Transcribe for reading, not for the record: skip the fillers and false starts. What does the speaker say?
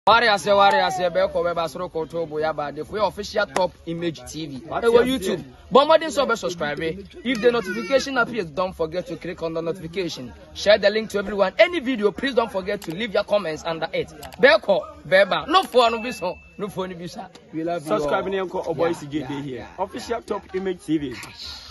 Warrior say Belko Webasro Koto Boyaba, the official top image TV. Our YouTube. Bombarding subscribe. If the notification appears, don't forget to click on the notification. Share the link to everyone. Any video, please don't forget to leave your comments under it. Belko, Beba, no for no biso, no for no bisa. We love you. Subscribe to Oboy here. Official top image TV.